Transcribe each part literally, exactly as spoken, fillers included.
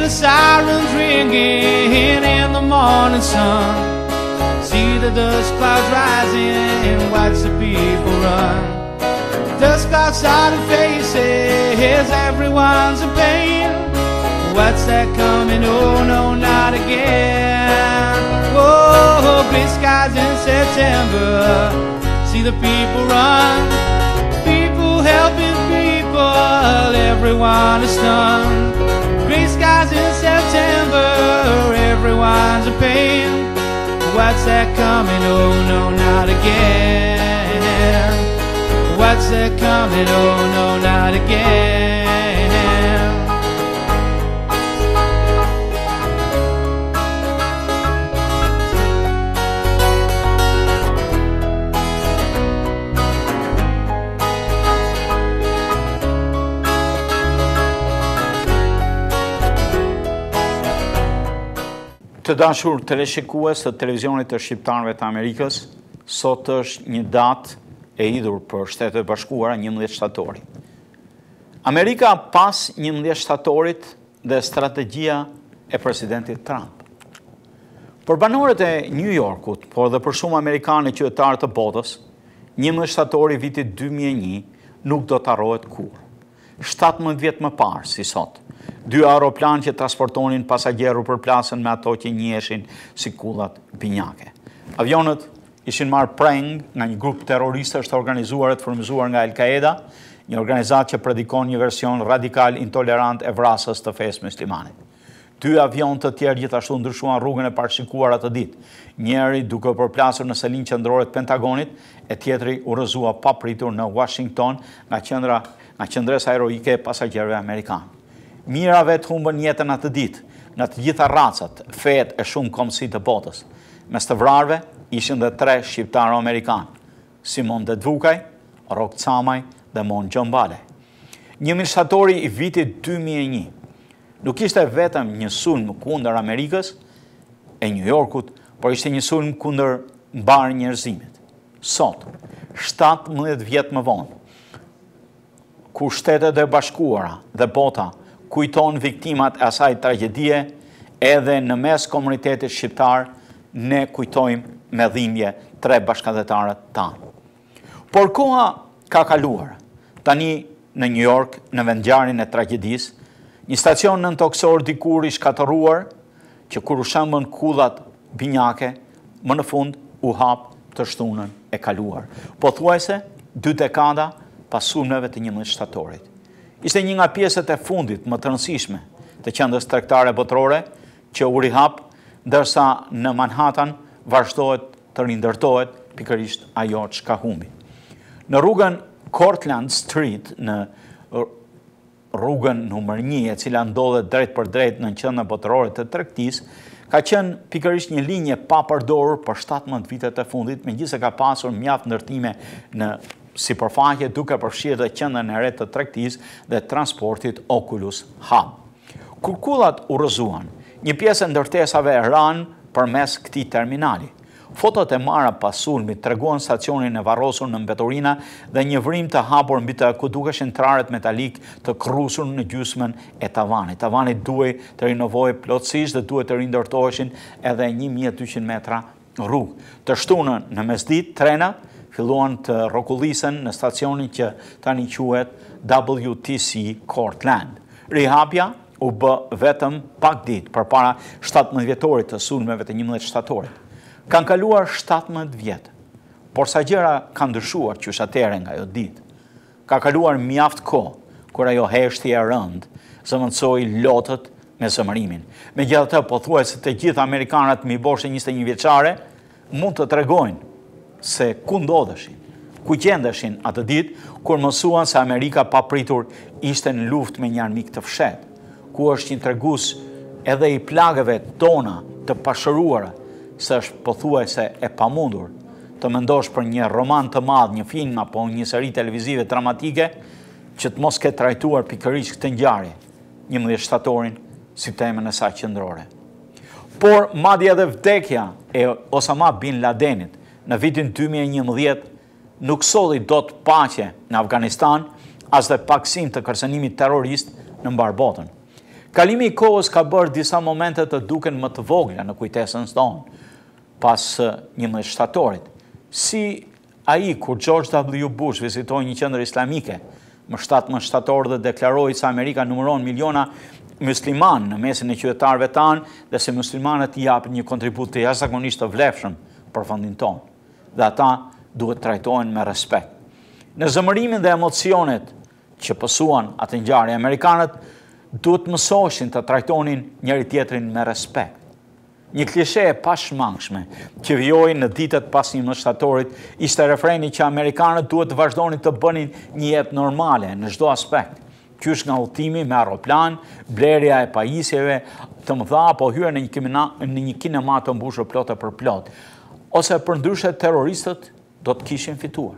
the sirens ringing in the morning sun. See the dust clouds rising, watch the people run. Dust clouds, silent faces, everyone's in pain. What's that coming? Oh no, not again. Whoa, gray skies in September, see the people run. People helping people, everyone is stunned. Gray skies in September, everyone's in pain. What's that coming? Oh no, not again. What's that coming? Oh no, not again. Të dashur teleshikues të televizionit të shqiptarëve të Amerikës, sot është një datë e idhur për Shtetet e Bashkuara, njëmbëdhjetë shtatori. Amerika pas njëmbëdhjetë shtatorit dhe strategjia e presidentit Trump. Për banorët e New Yorkut, por dhe për shumë amerikanë qytetarë të botës, njëmbëdhjetë shtatori vitit dy mijë e një nuk do të harrohet kurrë. shtatëmbëdhjetë vjet më parë, si sot, dy aeroplan që transportonin pasagjeru për plasën me ato që njiheshin si kullat binjake. Avionët ishin marrë preng nga një grup terroristësh të organizuar e të frymëzuar nga Al-Qaeda, një organizatë që predikon një version radikal intolerant e vrasës të fesë muslimane. Dy avion të tjerë gjithashtu ndryshuan rrugën e parashikuar atë ditë. Njëri duke përplasur në selinë qendrore të Pentagonit, e tjetri udhëzua papritur në Washington nga qendra nga qendresa heroike e pasagjerëve amerikanë. Mirave të humbën jetën atë ditë nga të gjitha racat, fejet e shumë kombësi të botës. Mes të vrarëve ishin dhe tre shqiptarë amerikanë, Simon Dedvukaj, Rok Camaj dhe Mon Gjombale. Njëmbëdhjetë shtatori i vitit dy mijë e një nuk ishte vetëm një sulm kundër Amerikës e New Yorkut, por ishte një sulm kundër mbar njerëzimit. Sot, shtatëmbëdhjetë vjet më vonë, ku Shtetet e Bashkuara dhe bota kujton viktimat e asaj tragjedie, edhe në mes komunitetit shqiptar ne kujtojmë me dhimbje tre bashkëdhetarët tanë. Por koha ka kaluar. Tani në New York, në vendngjarjen e tragjedisë, një stacion nëntoksor dikur i shkatëruar, që kur u shembën kullat binjake, më në fund u hap të shtunën e kaluar. Pothuajse dy dekada pas sulmeve të njëmbëdhjetë shtatorit. Ishte një nga pjesët e fundit më të rëndësishme të qendrës tregtare botërore që u rihap, ndërsa në Manhattan vazhdohet të rindërtohet pikërisht ajo çka humbi. Në rrugën Cortlandt Street, në rrugën numër një, e cila ndodhet drejt për drejt në qendrën botërore të tregtisë, ka qenë pikërisht një linje pa përdorur për shtatëmbëdhjetë vitet e fundit, megjithëse ka pasur mjaft ndërtime në sipërfaqe duke përfshirë dhe qendrën e re të tregtisë dhe transportit Oculus Hub. Kur kullat u rrëzuan, një pjesë e ndërtesave ranë përmes këtij terminali. Fotot e marra pas sulmit treguan stacionin e varrosur në mbeturina dhe një vrim të hapur mbi të ku dukeshin traret metalik të krrusur në gjysmën e tavanit. Tavani duhej të rinovohej plotësisht dhe duhet të rindërtoheshin edhe një mijë e dyqind metra rrugë. Të shtunën në mesditë, trenat filluan të rrokullisen në stacionin që tani quhet W T C Cortlandt. Rihapja u bë vetëm pak ditë përpara shtatëmbëdhjetë vjetorit të sulmeve të njëmbëdhjetë shtatorit. Kanë kaluar shtatëmbëdhjetë vjet, por sa gjëra kanë ndryshuar qysh atëherë nga ajo ditë. Ka kaluar mjaft kohë kur ajo heshtje e rënd zëvendësoi lotët me zemërimin. Megjithatë, pothuajse të gjithë amerikanët mbi boshë njëzet e një vjeçare mund të tregojnë se ku ndodheshin, ku gjendeshin atë ditë kur mësuan se Amerika papritur ishte në luftë me një armik të fshehtë, ku është një tregues edhe i plagëve tona të pashëruara, se është pothuajse e pamundur të mendosh për një roman të madh, një film apo një seri televizive dramatike që të mos ketë trajtuar pikërisht këtë ngjarje, njëmbëdhjetë shtatorin, si temën e saj qendrore. Por madje edhe vdekja e Osama bin Ladenit në vitin dy mijë e njëmbëdhjetë nuk solli dot paqe në Afganistan, as dhe paksim të kërcënimit terrorist në mbar botën. Kalimi i kohës ka bërë disa momente të duken më të vogla në kujtesën tonë pas njëmbëdhjetë shtatorit. Si ai kur George W. Bush vizitoi një qendër islamike më shtatëmbëdhjetë shtator dhe deklaroi se Amerika numëron miliona musliman në mesin e qytetarëve tanë dhe se muslimanët i japin një kontribut të jashtëzakonisht të vlefshëm për vendin tonë. Dhe ata duhet trajtohen me respekt. Në zemërimin dhe emocionet që pësuan atë ngjarje, amerikanët duhet mësoshin të trajtonin njëri tjetrin me respekt. Një klishe e pashmangshme që vijoi në ditët pas njëmbëdhjetë shtatorit ishte refreni që amerikanët duhet të vazhdonin të bënin një jetë normale në çdo aspekt. Qysh nga udhëtimi me aeroplan, blerja e pajisjeve të mëdha apo hyrja në një kinema, në një kinema të mbushur plotë për plot, ose përndryshe terroristët do të kishin fituar.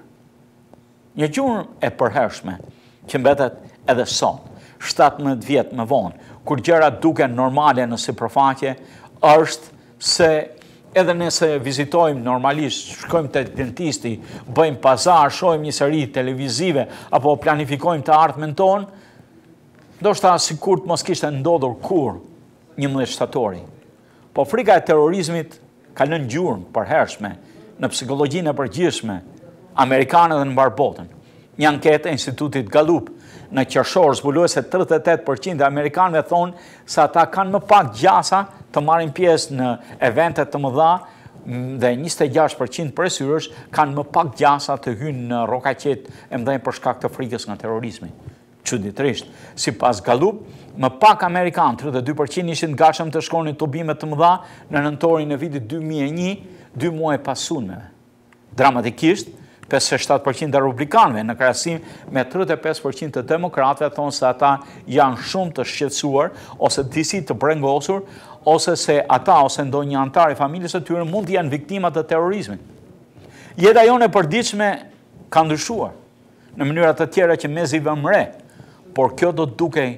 Një gjurmë e përhershme që mbetet edhe sot, shtatëmbëdhjetë vjet më vonë, kur gjërat duken normale në sipërfaqe, është se edhe nëse vizitojmë normalisht, shkojmë te dentisti, bëjmë pazar, shohim një seri televizive apo planifikojmë të ardhmen tonë, ndoshta sikur të mos kishte ndodhur kur njëmbëdhjetë shtatori. Po frika e terrorizmit ka lënë gjurmë përhershme në psikologjinë e përgjithshme amerikane dhe në mbar botën. Një anketë e Institutit Gallup në qershor zbuloi se tridhjetë e tetë përqind e amerikanëve thonë se ata kanë më pak gjasa të marrin pjesë në evente të mëdha dhe njëzet e gjashtë përqind për syrësh kanë më pak gjasa të hyjnë në rrokaqet e mëdhenj për shkak të frikës nga terrorizmi. Çuditërisht, sipas Gallup, më pak amerikanë, tridhjetë e dy përqind ishin të gatshëm të shkonin në tubime të mëdha në nëntorin e vitit dy mijë e një, dy muaj pas sulmeve. Dramatikisht, pesëdhjetë e shtatë përqind e republikanëve në krahasim me tridhjetë e pesë përqind të demokratëve thonë se ata janë shumë të shqetësuar ose disi të brengosur ose se ata ose ndonjë antar i familjes së tyre mund të janë viktima të terrorizmit. Jeta jonë e përditshme ka ndryshuar në mënyra të tjera që mezi vëmë re, por kjo do të dukej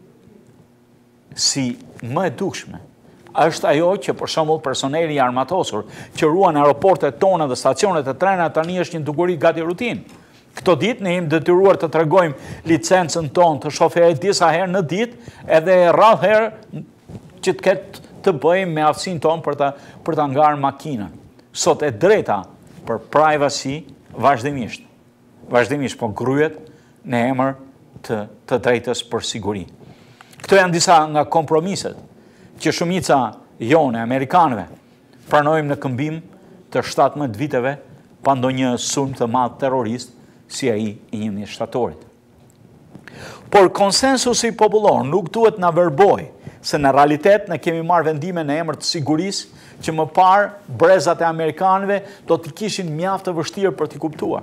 si më e dukshme. Është ajo që për shembull personeli i armatosur që ruan aeroportet tona dhe stacionet e trenave tani është një dukuri gati rutinë. Këto ditë ne jemi detyruar të tregojmë licencën tonë të shoferit disa herë në ditë edhe rrallë herë që të ketë të bëjmë me aftësinë tonë për ta për ta ngarë makinën. Sot e drejta për privacy vazhdimisht. Vazhdimisht po ngryhet në emër të, të drejtës për siguri. Këto janë disa nga kompromiset që shumica jone amerikanëve pranojmë në këmbim të shtatëmbëdhjetë viteve pa ndonjë sulm të madh terrorist si ai i njëmbëdhjetë shtatorit. Por konsensusi popullor nuk duhet na verboj se në realitet ne kemi marrë vendime në emër të sigurisë që më parë brezat e amerikanëve do të kishin mjaft të vështirë për t'i kuptuar.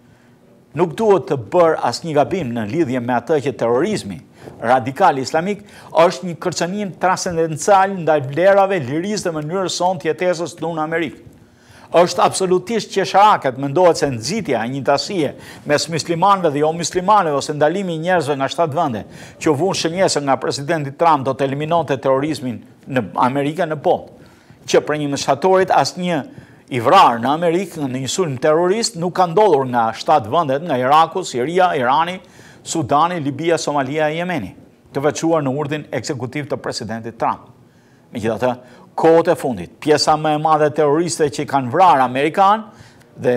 Nuk duhet të bërë asnjë gabim në lidhje me atë që terrorizmi radikal islamik është një kërcënim transcendental ndaj vlerave, lirisë dhe mënyrës sonë të jetesës tonë në Amerikë. Është absolutisht qesharake të mendohet se nxitja e njëjtasie mes muslimanëve dhe jo muslimanëve ose ndalimi i njerëzve nga shtatë vende që vuan shënjesë nga presidenti Trump do të eliminonte terrorizmin në Amerikën në botë. Që për njëmbëdhjetë shtatorit asnjë i vrarë në Amerikë në një sulm terrorist nuk ka ndodhur nga shtatë vendet, nga Iraku, Siria, Irani, Sudani, Libia, Somalia e Jemeni, të veçuar në urdhrin ekzekutiv të presidentit Trump. Megjithatë, kohët e fundit, pjesa më e madhe e terroristëve që kanë vrarë amerikan dhe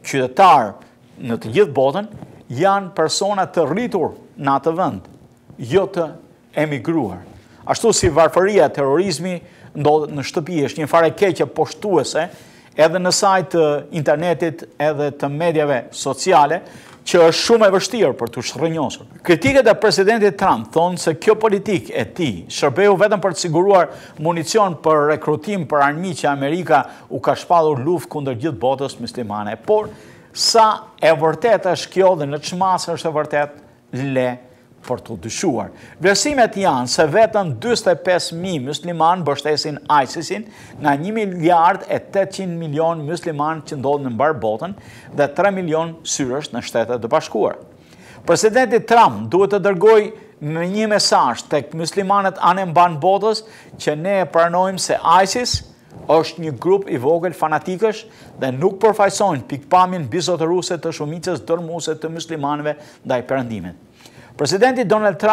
qytetarë në të gjithë botën janë persona të rritur në atë vend, jo të emigruar. Ashtu si varfëria, terrorizmi ndodhet në shtëpi, është një fare keqe poshtuese edhe në sajt të internetit edhe të medjave sociale, që është shumë e vështirë për të shtrënjosur. Kritiket e presidentit Trump thonë se kjo politikë e tij shërbeu vetëm për të siguruar municion për rekrutim për armi që Amerika u ka shpallur luftë kundër gjithë botës muslimane. Por sa e vërtet është kjo dhe në çmasë është e vërtet le për të dyshuar. Vlerësimet janë se vetëm dyzet e pesë mijë musliman mbështesin ISIS-in nga një miliard e tetëqind milion musliman që ndodhin në mbar botën dhe tre milion syrësh në Shtetet e Bashkuara. Presidenti Trump duhet të dërgojë me një mesazh tek muslimanët anë mban botës që ne e pranojmë se ISIS është një grup i vogël fanatikësh dhe nuk përfaqësojnë pikpamjen bizotëruese të shumicës dërmuese të muslimanëve ndaj Perëndimit. Presidenti Donald Trump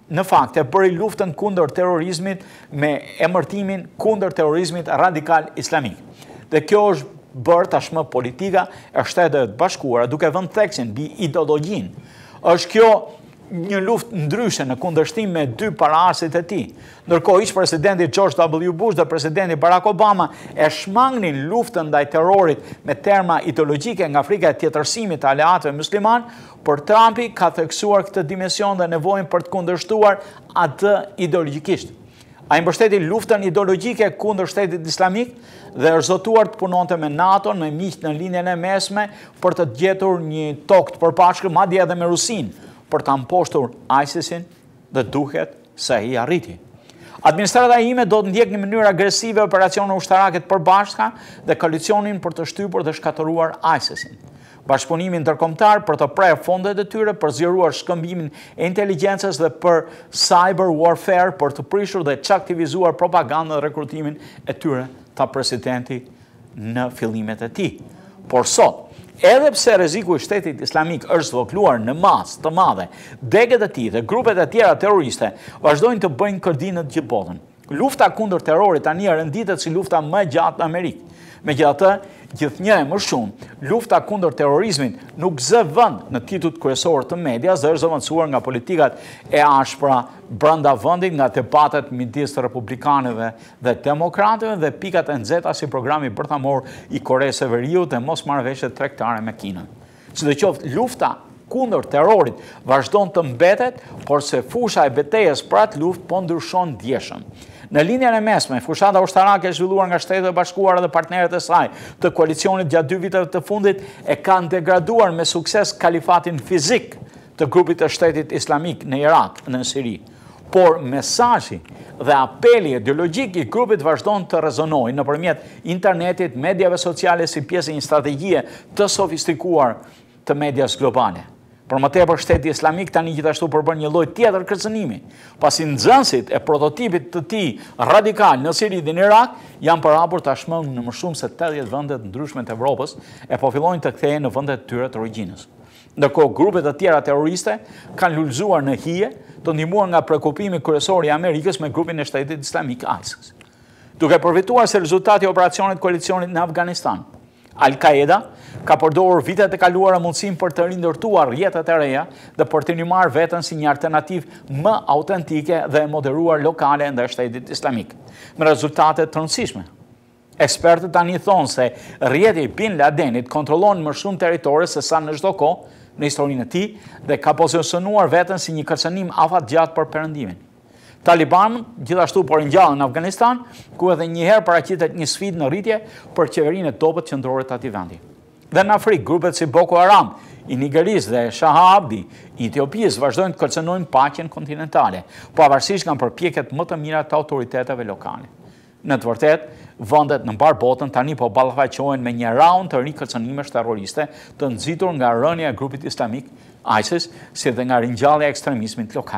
në fakt e bëri luftën kundër terrorizmit me emërtimin kundër terrorizmit radikal islamik. Dhe kjo është bërë tashmë politika e Shteteve të Bashkuara duke vënë theksin mbi ideologjinë. Është kjo një luftë ndryshe në kundërshtim me dy paraardhësit e tij. Ndërkohë ish presidenti George W. Bush dhe presidenti Barack Obama e shmangnin luftën ndaj terrorit me terma ideologjike nga frika e tjetërsimit të aleatëve musliman, por Trumpi ka theksuar këtë dimension dhe nevojën për të kundërshtuar atë ideologjikisht. Ai mbështeti luftën ideologjike kundër Shtetit Islamik dhe është zotuar të punonte me NATO me miq në linjën e mesme për të gjetur një tokë të përbashkët, madje edhe me Rusinë, për të amposhtur ISIS-in dhe duket se i arriti. Administrata ime do të ndjek në mënyrë agresive operacione ushtarake të përbashkëta dhe koalicionin për të shtypur dhe shkatëruar ISIS-in. Bashkëpunimi ndërkombëtar për të prerë fondet e tyre, për zgjeruar shkëmbimin e inteligjencës dhe për cyber warfare, për të prishur dhe çaktivizuar propagandën dhe rekrutimin e tyre, tha presidenti në fillimet e tij. Por sot, edhe pse rreziku i Shtetit Islamik është zvogëluar në masë të madhe, degët e tij dhe grupet e tjera terroriste vazhdojnë të bëjnë kërdin në të gjithë botën. Lufta kundër terrorit tani renditet si lufta më e gjatë në Amerikë. Megjithatë, gjithnjë e më shumë, lufta kundër terrorizmit nuk zë vend në titujt kryesorë të medias dhe është zëvendësuar nga politikat e ashpra brenda vendit, nga debatet midis të republikanëve dhe demokratëve dhe pikat e nxehta si programi bërthamor i Koreas së Veriut dhe mosmarrëveshjet tregtare me Kinën. Sidoqoftë, lufta kundër terrorit vazhdon të mbetet, por se fusha e betejës për atë luftë po ndryshon ndjeshëm. Në linjën e mesme, fushata ushtarake e zhvilluar nga Shtetet e Bashkuara dhe partnerët e saj të koalicionit gjatë dy viteve të fundit e kanë degraduar me sukses kalifatin fizik të grupit të Shtetit Islamik në Irak dhe në Siri. Por mesazhi dhe apeli ideologjik i grupit vazhdon të rezonojë nëpërmjet internetit, mediave sociale si pjesë e një strategjie të sofistikuar të medias globale. Por më tepër Shteti Islamik tani gjithashtu përbën një lloj tjetër kërcënimi, pasi nxënësit e prototipit të tij radikal në Siri dhe në Irak janë përhapur tashmë në më shumë se tetëdhjetë vende të ndryshme të Evropës e po fillojnë të kthehen në vendet e tyre të origjinës. Ndërkohë, grupet të tjera terroriste kanë lulëzuar në hije, të ndihmuar nga prekupimi kryesor i Amerikës me grupin e Shtetit Islamik ISIS. Duke përfituar se rezultati i operacionit koalicionit në Afganistan, Al-Qaeda ka përdorur vitet e kaluara mundësinë për të rindërtuar rrjetet e reja dhe për të marrë veten si një alternativë më autentike dhe e moderuar lokale ndaj Shtetit Islamik, me rezultate të rëndësishme. Ekspertët tani thonë se rrjeti i Bin Ladenit kontrollon më shumë territori se sa në çdo kohë në historinë e tij dhe ka pozicionuar veten si një kërcënim afatgjatë për perëndimin. Taliban gjithashtu po ringjallën në Afganistan, ku edhe një herë paraqitet një sfidë në rritje për qeverinë e topët qendrore të atij vendi. Dhe në Afrikë, grupet si Boko Haram i Nigerisë dhe Shah-Abdi i Etiopisë vazhdojnë të kërcënojnë paqen kontinentale, pavarësisht nga përpjekjet më të mira të autoriteteve lokale. Në të vërtetë, vendet në mbar botën tani po ballafaqohen me një raund të ri kërcënimesh terroriste të nxitur nga rënia e grupit islamik ISIS, si dhe nga ringjallja e ekstremizmit lokal.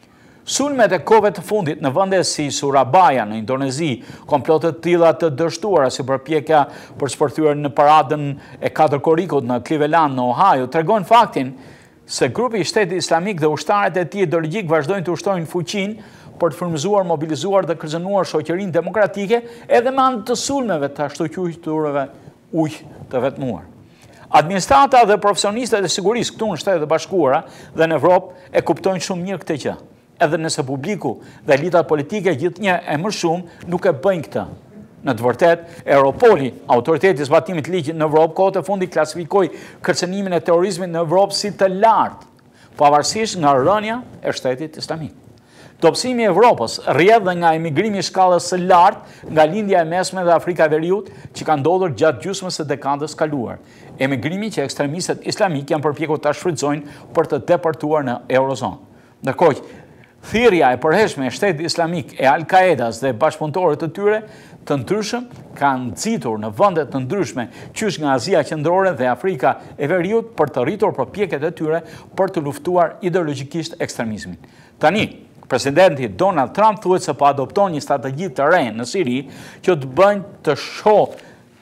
Sulmet e kohëve të fundit në vende si Surabaya në Indonezi, komplote të tilla të dështuara si përpjekja për shpërthyer në paradën e katër korrikut në Cleveland në Ohio, tregojnë faktin se grupi i Shtetit Islamik dhe ushtarët e tij ideologjik vazhdojnë të ushtrojnë fuqinë për të frymëzuar, mobilizuar dhe kërcënuar shoqërinë demokratike edhe me anë të sulmeve të ashtu quajturave ujë të vetmuar. Administrata dhe profesionistët e sigurisë këtu në Shtetet e Bashkuara dhe në Evropë e kuptojnë shumë mirë këtë gjë. Edhe nëse publiku dhe elitat politike gjithnjë e më shumë nuk e bëjnë këtë. Në të vërtetë, Europoli, autoriteti i zbatimit të ligjit në Evropë, kohët e fundit klasifikoi kërcënimin e terrorizmit në Evropë si të lartë, pavarësisht nga rënia e Shtetit Islamik. Dobësimi i Evropës rrjedh dhe nga emigrimi i shkallës së lartë nga lindja e mesme dhe Afrika e Veriut, që ka ndodhur gjatë gjysmës së dekadës kaluar. Emigrimi që ekstremistët islamik janë përpjekur ta shfrytëzojnë për të deportuar në Eurozonë. Ndërkohë, thirrja e përhershme e Shtetit Islamik e Al-Qaedas dhe bashkëpunëtorët të tyre të ndryshëm kanë nxitur në vende të ndryshme, qysh nga Azia Qendrore dhe Afrika e Veriut, për të rritur përpjekjet e tyre për të luftuar ideologjikisht ekstremizmin. Tani, presidenti Donald Trump thuhet se po adopton një strategji të re në Siri që të bëjnë të shoh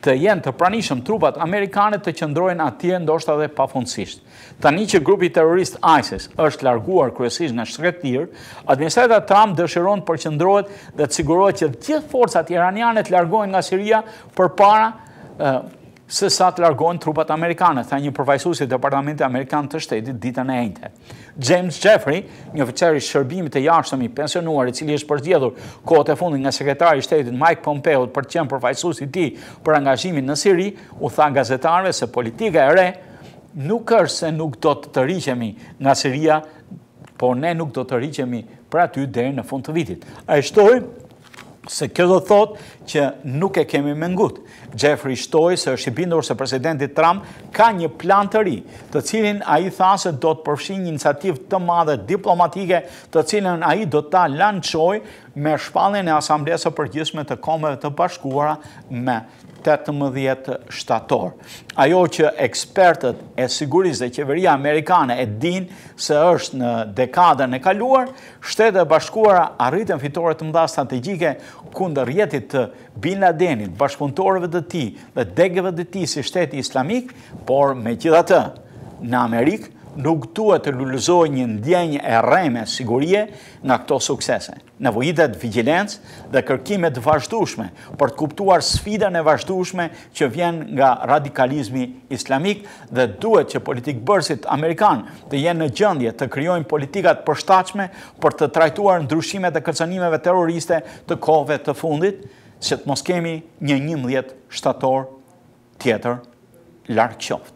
të jenë të pranishëm trupat amerikane të qëndrojnë atje ndoshta edhe pafundësisht. Tani që grupi terrorist ISIS është larguar kryesisht nga Shkretir, administrata Trump dëshiron të përqendrohet dhe të sigurohet që gjithë forcat iraniane të largohen nga Siria përpara uh, se sa të largohen trupat amerikane, tha një përfaqësues i Departamentit Amerikan të Shtetit ditën e njëjtë. James Jeffrey, një oficer i shërbimit të jashtëm i pensionuar, i cili është përzgjedhur kohët e fundit nga sekretari i Shtetit Mike Pompeo për të qenë përfaqësues i tij për angazhimin në Siri, u tha gazetarëve se politika e re nuk është se nuk do të tërhiqemi nga Siria, por ne nuk do të tërhiqemi për aty deri në fund të vitit. Ai shtoi se kjo do thot që nuk e kemi mengut. Jeffrey shtoi se është i bindur se presidenti Trump ka një plan të ri, të cilin ai tha se do të përfshijë një iniciativë të madhe diplomatike, të cilën ai do ta lançojë me shpalljen e Asamblesë së Përgjithshme të Kombeve të Bashkuara me tetëmbëdhjetë shtator. Ajo që ekspertët e sigurisë dhe qeveria amerikane e din se është në dekadën e kaluar, Shtetet e Bashkuara arritën fitore të mëdha strategjike kundër rjetit të Bin Ladenit, bashkëpunëtorëve të tij dhe degëve të tij si Shteti Islamik, por megjithatë, në Amerikë nuk duhet të lulëzojë një ndjenjë e rreme sigurie nga këto suksese. Nevojitet vigjilencë dhe kërkime të vazhdueshme për të kuptuar sfidën e vazhdueshme që vjen nga radikalizmi islamik dhe duhet që politikbërësit amerikan të jenë në gjendje të krijojnë politikat përshtatshme për të trajtuar ndryshimet e kërcënimeve terroriste të kohëve të fundit, që të mos kemi një njëmbëdhjetë shtator tjetër larg qoftë.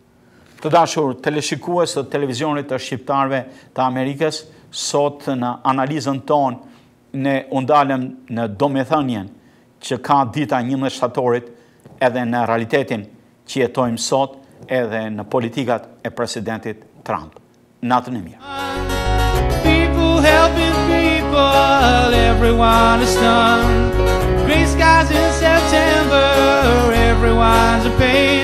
Të dashur teleshikues të televizionit të shqiptarëve të Amerikës, sot në analizën tonë ne u ndalëm në domethënien që ka dita njëmbëdhjetë shtatorit edhe në realitetin që jetojmë sot edhe në politikat e presidentit Trump. Natën e mirë. People helping people, everyone is stunned. Gray skies in September, everyone's a pain.